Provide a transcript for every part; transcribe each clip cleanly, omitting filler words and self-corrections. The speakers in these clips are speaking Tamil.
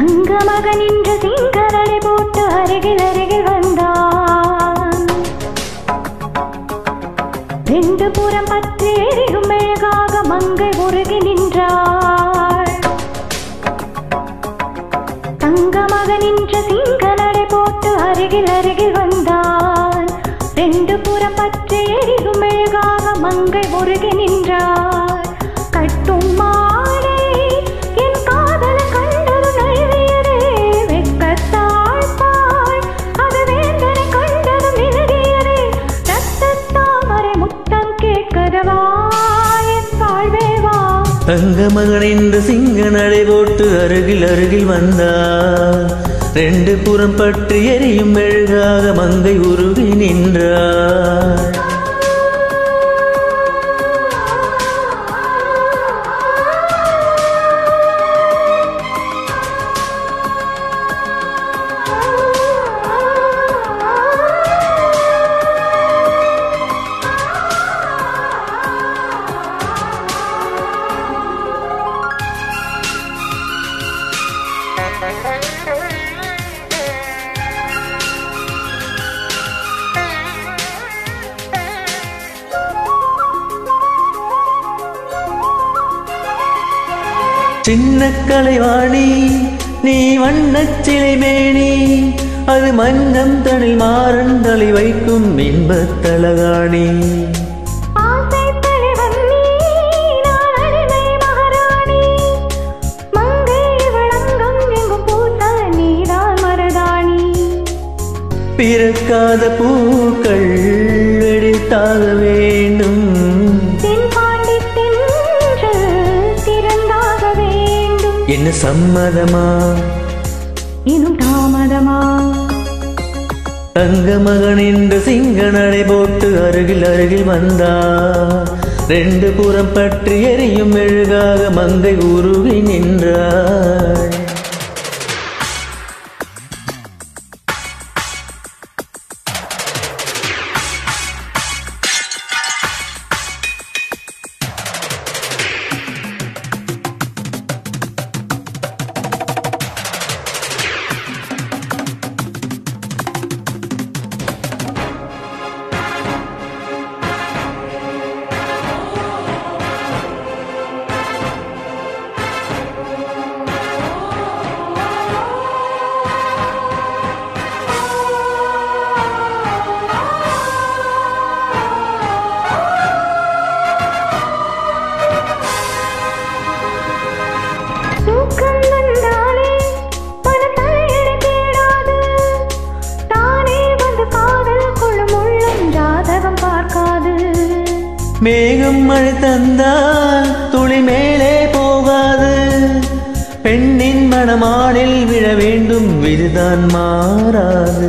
தங்கமாக நின்ற சிங்கரடை போட்டு அருகில் அருகில் வந்தான். ரெண்டு புறம் பற்றி எரியும் மெழுகாக மங்கை உருகி நின்றாள். தங்கமாக நின்ற சிங்கரடை போட்டு அருகில் அருகில் வந்தான். ரெண்டு புறம் பற்றி எரியும் மெழுகாக மங்கை உருகி நின்றாள். கட்டும் மாலை என் காதல கண்டது நழுவியதே வெட்கத்தாள் பாய் அது வேந்தனை கண்டது விலகியதே ரத்தத்தாமரை முத்தம் கேட்கதவா என் வாழ்வேவா. தங்க மகன் என்று சிங்க நடை போட்டு அருகில் அருகில் வந்தார். ரெண்டு புறம் பற்றி எரியும் மெழுகாக மங்கை உருகி நின்றார். சின்ன கலைவாணி நீ வண்ணச் சிலைமேனி அது மன்னம் தனில் மாறன் தலை வைக்கும் இன்பத் தலகாணி. பிறக்காத பூக்கள் எடுத்தாக வேண்டும் என்ன சம்மதமா இன்னும் தாமதமா. தங்க மகன் என்று சிங்க நடை போட்டு அருகில் அருகில் வந்தார். ரெண்டு புறம் பற்றி எரியும் மெழுகாக மங்கை உருகி நின்றார். மேகம் மழை தந்தால் துளி மேலே போகாது. பெண்ணின் மனமானில் விழ வேண்டும் விதுதான் மாறாது.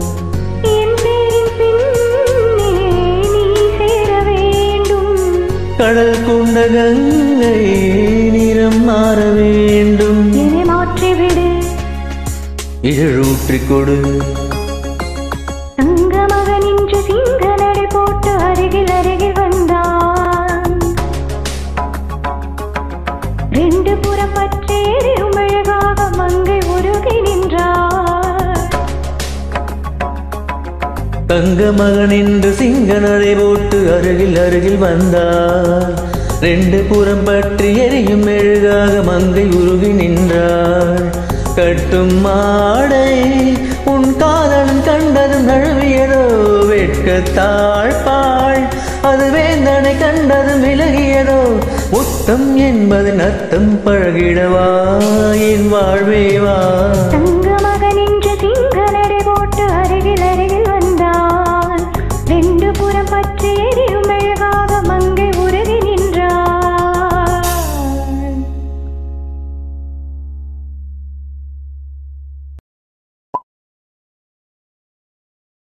கடல் கொண்ட கங்கை நிறம் மாற வேண்டும். மாற்றிவிடு இதழூற்றிக் கொடு. தங்கமாக நின்று சிங்க நடை போட்டு அருகில் அருகில் வந்தான். ரெண்டு புறம் பற்றி எரியும் மெழுகாக மங்கை உருகி நின்றார். தங்க மகன் என்று சிங்க நடை போட்டு அருகில் அருகில் வந்தார். ரெண்டு புறம் பற்றி எரியும் மெழுகாக மங்கை உருகி நின்றார். கட்டும் மாடை உன் காதலன் கண்டதும் நழுவியதோ வெட்கத்தாள் பாள் அது வேந்தனை கண்டதும் விலகியதோ. முத்தம் என்பதன் அர்த்தம் பழகிடவா என் வாழ்வேவா.